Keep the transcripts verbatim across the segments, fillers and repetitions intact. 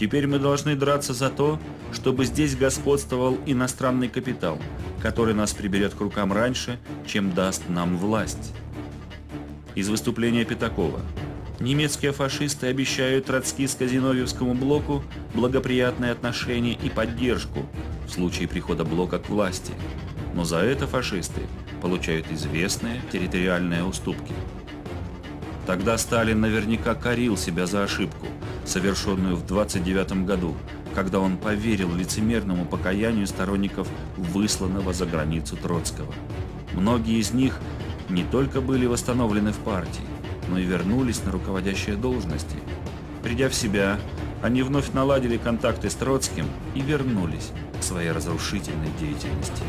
Теперь мы должны драться за то, чтобы здесь господствовал иностранный капитал, который нас приберет к рукам раньше, чем даст нам власть. Из выступления Пятакова. Немецкие фашисты обещают троцкистско-зиновьевскому блоку благоприятные отношения и поддержку в случае прихода блока к власти, но за это фашисты получают известные территориальные уступки. Тогда Сталин наверняка корил себя за ошибку, совершенную в двадцать девятом году, когда он поверил лицемерному покаянию сторонников высланного за границу Троцкого. Многие из них не только были восстановлены в партии, но и вернулись на руководящие должности. Придя в себя, они вновь наладили контакты с Троцким и вернулись к своей разрушительной деятельности.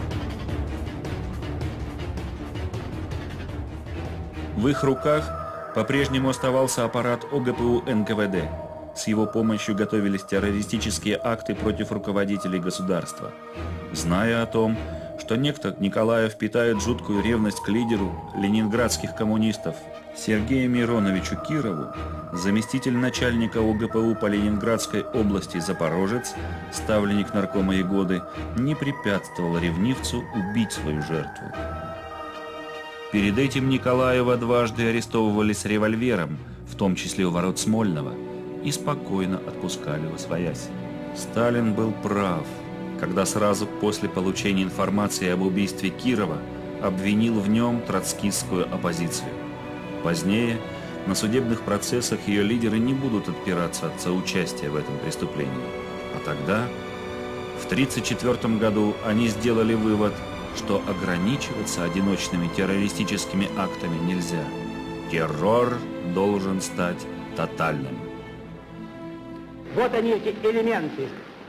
В их руках по-прежнему оставался аппарат О Г П У Н К В Д. С его помощью готовились террористические акты против руководителей государства. Зная о том, что некто Николаев питает жуткую ревность к лидеру ленинградских коммунистов Сергею Мироновичу Кирову, заместитель начальника О Г П У по Ленинградской области Запорожец, ставленник наркома Ягоды, не препятствовал ревнивцу убить свою жертву. Перед этим Николаева дважды арестовывали с револьвером, в том числе у ворот Смольного, и спокойно отпускали восвояси. Сталин был прав, когда сразу после получения информации об убийстве Кирова обвинил в нем троцкистскую оппозицию. Позднее на судебных процессах ее лидеры не будут отпираться от соучастия в этом преступлении. А тогда, в тысяча девятьсот тридцать четвёртом году, они сделали вывод, что ограничиваться одиночными террористическими актами нельзя. Террор должен стать тотальным. Вот они, эти элементы.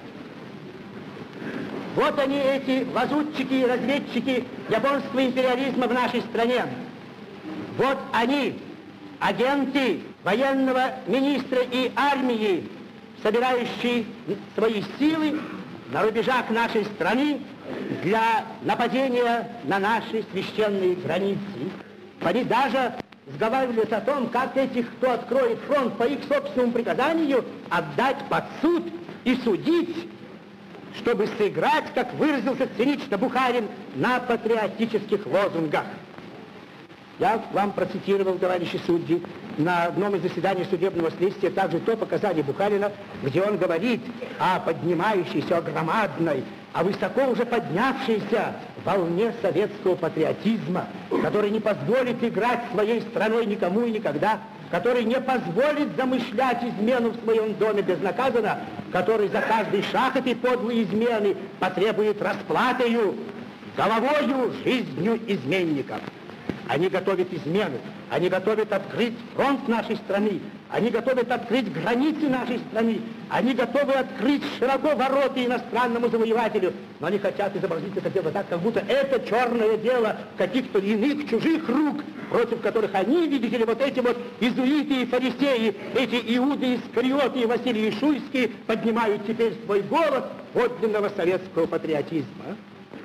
Вот они, эти лазутчики и разведчики японского империализма в нашей стране. Вот они, агенты военного министра и армии, собирающие свои силы на рубежах нашей страны для нападения на наши священные границы. Они даже сговаривались о том, как этих, кто откроет фронт по их собственному приказанию, отдать под суд и судить, чтобы сыграть, как выразился цинично Бухарин, на патриотических лозунгах. Я вам процитировал, товарищи судьи, на одном из заседаний судебного следствия также то показание Бухарина, где он говорит о поднимающейся, о громадной, о высоко уже поднявшейся волне советского патриотизма, который не позволит играть своей страной никому и никогда, который не позволит замышлять измену в своем доме безнаказанно, который за каждый шаг этой подлой измены потребует расплатою, головою, жизнью изменников. Они готовят измену, они готовят открыть фронт нашей страны, они готовят открыть границы нашей страны, они готовы открыть широко ворота иностранному завоевателю, но они хотят изобразить это дело так, как будто это черное дело каких-то иных чужих рук, против которых они, видите ли, вот эти вот иезуиты и фарисеи, эти Иуды Искариоты и Василий Шуйский поднимают теперь свой голос подлинного советского патриотизма.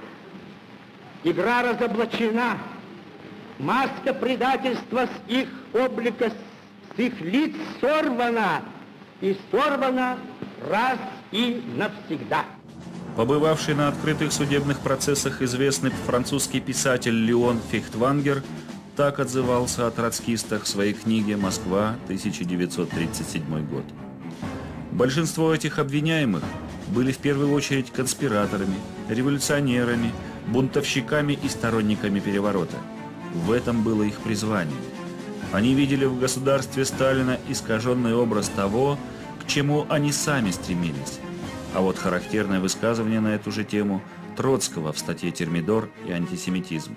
Игра разоблачена. Маска предательства с их облика, с их лиц сорвана, и сорвана раз и навсегда. Побывавший на открытых судебных процессах известный французский писатель Леон Фехтвангер так отзывался о троцкистах в своей книге «Москва, тысяча девятьсот тридцать седьмой год». Большинство этих обвиняемых были в первую очередь конспираторами, революционерами, бунтовщиками и сторонниками переворота. В этом было их призвание. Они видели в государстве Сталина искаженный образ того, к чему они сами стремились. А вот характерное высказывание на эту же тему Троцкого в статье «Термидор и антисемитизм».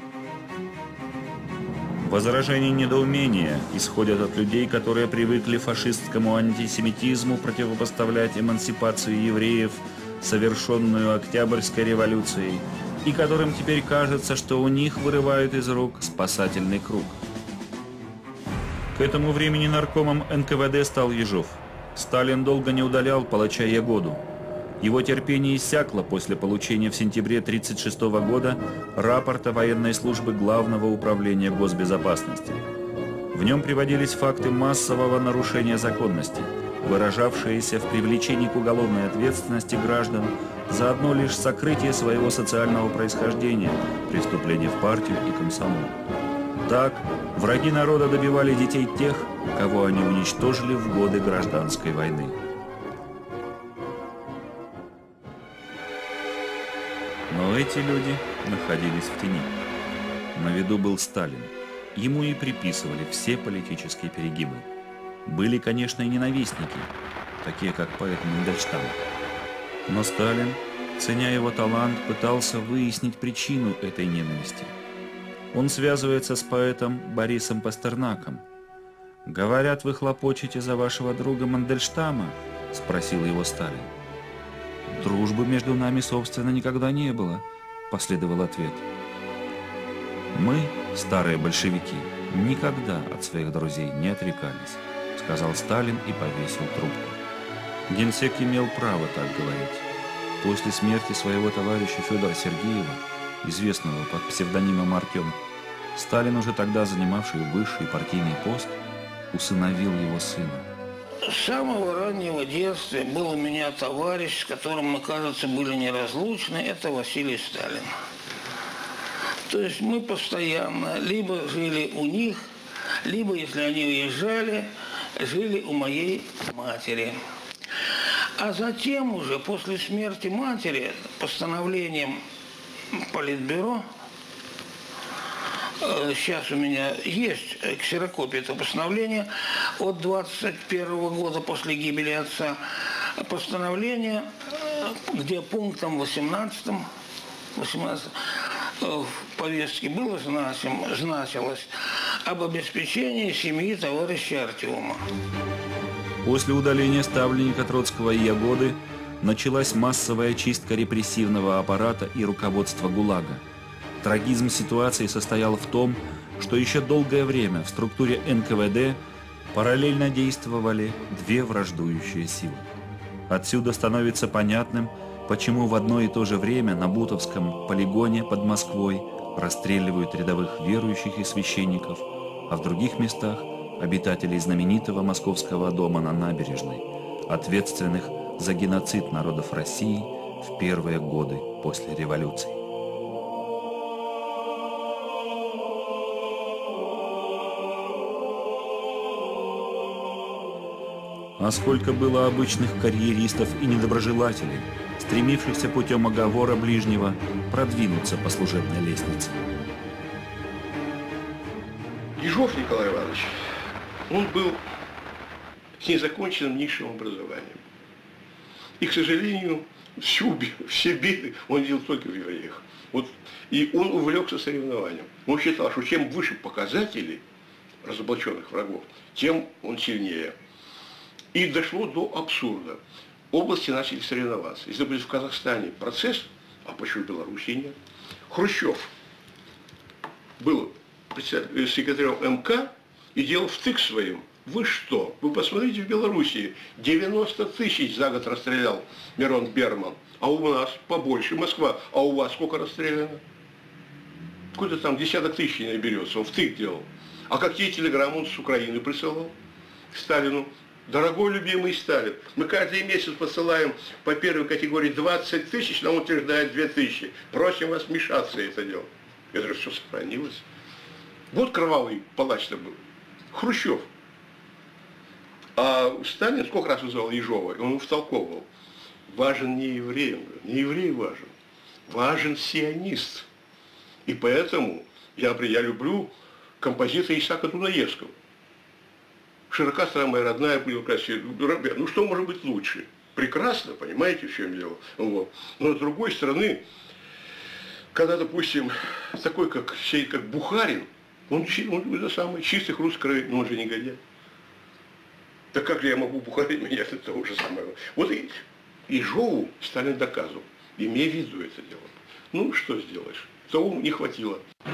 Возражения и недоумения исходят от людей, которые привыкли фашистскому антисемитизму противопоставлять эмансипацию евреев, совершенную Октябрьской революцией, и которым теперь кажется, что у них вырывают из рук спасательный круг. К этому времени наркомом Н К В Д стал Ежов. Сталин долго не удалял палача Ягоду. Его терпение иссякло после получения в сентябре тысяча девятьсот тридцать шестого года рапорта военной службы Главного управления госбезопасности. В нем приводились факты массового нарушения законности, выражавшееся в привлечении к уголовной ответственности граждан за одно лишь сокрытие своего социального происхождения при вступлении в партию и комсомол. Так, враги народа добивали детей тех, кого они уничтожили в годы гражданской войны. Но эти люди находились в тени. На виду был Сталин. Ему и приписывали все политические перегибы. Были, конечно, и ненавистники, такие как поэт Мандельштам. Но Сталин, ценя его талант, пытался выяснить причину этой ненависти. Он связывается с поэтом Борисом Пастернаком. «Говорят, вы хлопочете за вашего друга Мандельштама?» – спросил его Сталин. «Дружбы между нами, собственно, никогда не было», – последовал ответ. «Мы, старые большевики, никогда от своих друзей не отрекались», – сказал Сталин и повесил трубку. Генсек имел право так говорить. После смерти своего товарища Федора Сергеева, известного под псевдонимом Артем, Сталин, уже тогда занимавший высший партийный пост, усыновил его сына. С самого раннего детства был у меня товарищ, с которым мы, кажется, были неразлучны, это Василий Сталин. То есть мы постоянно либо жили у них, либо, если они уезжали, жили у моей матери. А затем уже, после смерти матери, постановлением Политбюро, сейчас у меня есть ксерокопия этого постановления от двадцать первого года после гибели отца, постановление, где пунктом восемнадцатым, восемнадцатым в повестке было значилось об обеспечении семьи товарища Артема. После удаления ставленника Троцкого и Ягоды началась массовая чистка репрессивного аппарата и руководства ГУЛАГа. Трагизм ситуации состоял в том, что еще долгое время в структуре эн ка вэ дэ параллельно действовали две враждующие силы. Отсюда становится понятным, почему в одно и то же время на Бутовском полигоне под Москвой расстреливают рядовых верующих и священников, а в других местах обитателей знаменитого Московского дома на Набережной, ответственных за геноцид народов России в первые годы после революции. А сколько было обычных карьеристов и недоброжелателей, стремившихся путем оговора ближнего продвинуться по служебной лестнице. Ежов Николай Иванович, он был с незаконченным низшим образованием. И, к сожалению, всю, все беды он видел только в евреях. Вот, и он увлекся соревнованием. Он считал, что чем выше показатели разоблаченных врагов, тем он сильнее. И дошло до абсурда. Области начали соревноваться. Если будет в Казахстане процесс, а почему в Белоруссии нет? Хрущев был секретарем эм ка и делал втык своим. Вы что? Вы посмотрите, в Белоруссии девяносто тысяч за год расстрелял Мирон Берман, а у нас побольше, Москва, а у вас сколько расстреляно? Какой-то там десяток тысяч не наберется, он втык делал. А какие телеграммы он с Украины присылал к Сталину? Дорогой любимый Сталин, мы каждый месяц посылаем по первой категории двадцать тысяч, но он утверждает две тысячи. Просим вас вмешаться в это дело. Я говорю, что сохранилось. Вот кровавый палач-то был. Хрущев. А Сталин сколько раз вызывал Ежова, и он втолковывал. Важен не еврей, он говорит, не еврей важен. Важен сионист. И поэтому я, я люблю композитора Исаака Дунаевского. Широка страна моя родная, будет красивая. Ну что может быть лучше? Прекрасно, понимаете, в чем дело. Вот. Но с другой стороны, когда, допустим, такой, как, как Бухарин, он, он, он самый чистых русской крови, но он же негодяй. Так как же я могу Бухарин менять, это то же самое. Вот и Ежову Сталин доказывал, имея в виду это дело. Ну, что сделаешь? Того не хватило.